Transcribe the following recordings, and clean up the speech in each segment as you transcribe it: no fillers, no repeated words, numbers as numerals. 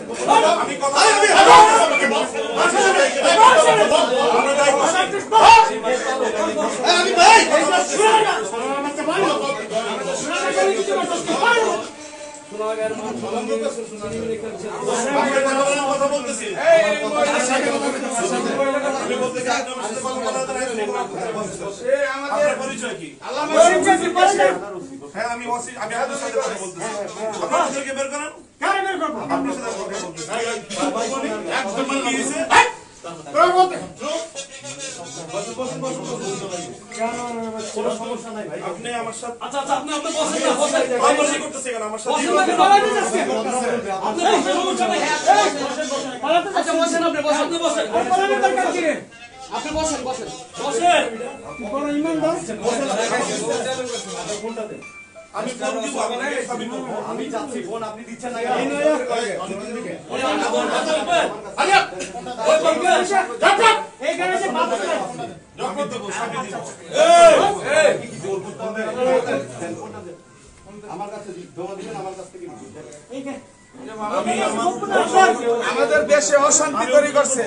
আমাদের দেশে অশান্তি তৈরি করছে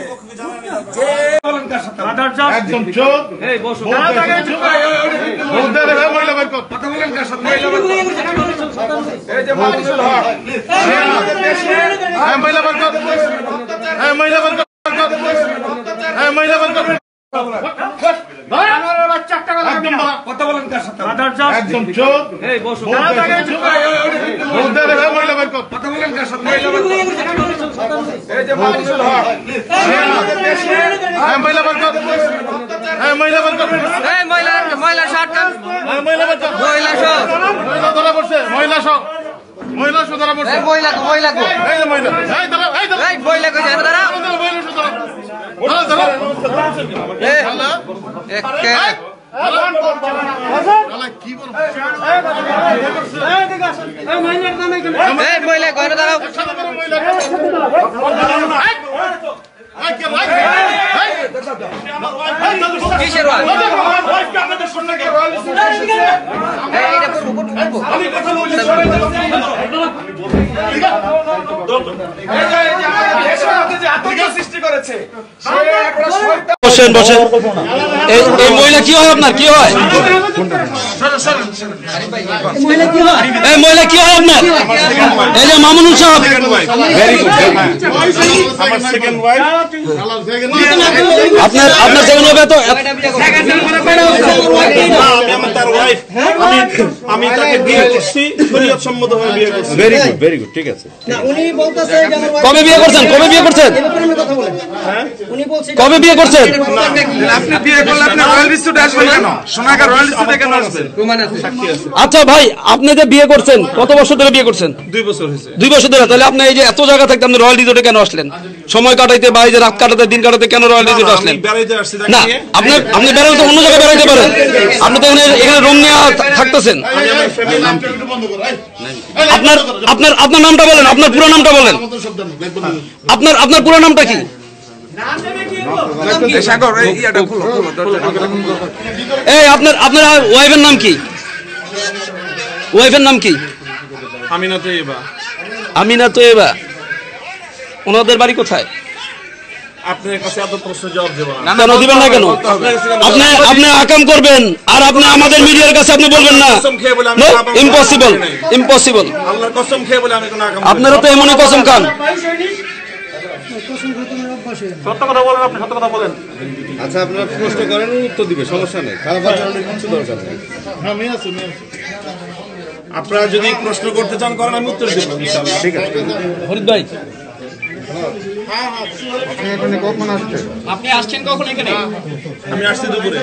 একদম চোখ কথা বলেন কার সাথে একদম চোখ কথা বলেন কার সাথে এই যে মানুষের হক আমাদের দেশে মহিলা শার্ট ধরা পড়ছে মহিলা সহ ধরা পড়ছে কিসের সৃষ্টি করেছে বসেন বসেন এই মহিলা কি হয় আপনার কি হয় এই মহিলা কি হয় আপনার এই যে মামুনুল সাহেব আপনার আপনার সেকেন্ড হবে তো আমি তাকে বিয়ে করছি শরীয়ত সম্মতভাবে বিয়ে করছি ভেরি গুড ঠিক আছে উনি বলতেছে কবে বিয়ে করছেন কবে বিয়ে করছেন আপনি বিয়ে করলে আপনি রয়্যাল বিস্কুটে আসবেন কেন সোনাগার রয়্যাল বিস্কুটে কেন আসবেন আচ্ছা ভাই আপনি যে বিয়ে করছেন কত বছর ধরে বিয়ে করছেন 2 বছর হয়েছে 2 বছর ধরে তাহলে আপনি এই যে এত জায়গা থাকতে আপনি রয়্যাল রিসোর্টে কেন আসলেন সময় কাটাইতে বা এই যে রাত কাটাতে দিন কাটাতে কেন রয়্যাল রিসোর্টে আসলেন বেড়াইতে আসছি না আপনি বেড়াতে তো অন্য জায়গায় বেড়াইতে পারেন আপনি তো এখানে রুম নিয়ে থাকতেছেন আপনার আপনার আপনার নামটা বলেন আপনার পুরো নামটা বলেন আপনার আপনার পুরো নামটা কি এই আপনার আপনার ওয়াইফের নাম কি ওয়াইফের নাম কি আমিনা তৈবা ওনাদের বাড়ি কোথায় আপনার কাছে এত প্রশ্ন জবাব দেব না কেন দিবেন না কেন আপনি আপনি আকাম করবেন আর আপনি আমাদের মিডিয়ার কাছে আপনি বলবেন না ইম্পসিবল ইম্পসিবল আল্লাহর কসম খেয়ে বলে আমি কোনো আকাম আপনারা তো এমনই কসম খান সত্য কথা বলেন আপনি সত্য কথা বলেন আচ্ছা আপনারা প্রশ্ন করেন উত্তর দিবে সমস্যা নেই খারাপ আচরণের কিছু দরকার নেই আমি আছি আপনারা যদি প্রশ্ন করতে চান করেন আমি উত্তর দেব ইনশাআল্লাহ ঠিক আছে ফরিদ ভাই আপনি আসছেন কখন এখানে আমি আসছি দুপুরে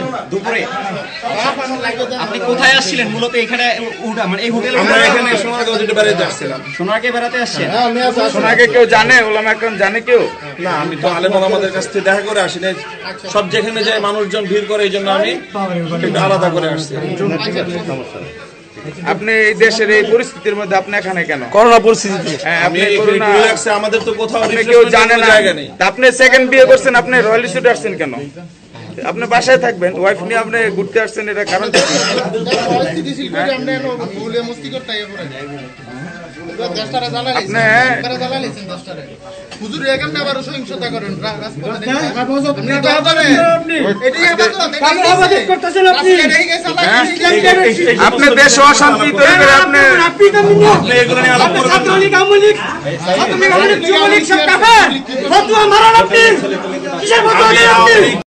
আপনি কোথায় আসছিলেন মূলত এখানে মানে এই হোটেলে আমরা এখানে সোনারগাঁও বেড়াতে আসছিলাম সোনারকে বেড়াতে আসছেন সোনাকে কেউ জানে ওলামা একরাম জানে কেউ না আমি তো আলেম ওলামাদের কাছ থেকে দেখা করে আসি না সব যেখানে যায় মানুষজন ভিড় করে এই জন্য আমি একটু আলাদা করে আসছি আপনি এই দেশের এই পরিস্থিতির মধ্যে আপনি এখানে কেন করোনা পরিস্থিতিতে হ্যাঁ আপনি আমাদের তো কোথাও কেউ জানে না জায়গা নেই আপনি সেকেন্ড বিয়ে করছেন আপনি রয়্যাল রিসোর্টে আসছেন কেন আপনি বাসায় থাকবেন ওয়াইফ নিয়ে আপনি ঘুরতে আসছেন এটা কারণ আপনি হুজুর এখানে আবার সহিংসতা করেন আপনি দেশ অশান্তি তৈরি করে আপনি এগুলো নিয়ে আলাপ করবেন না। আপনি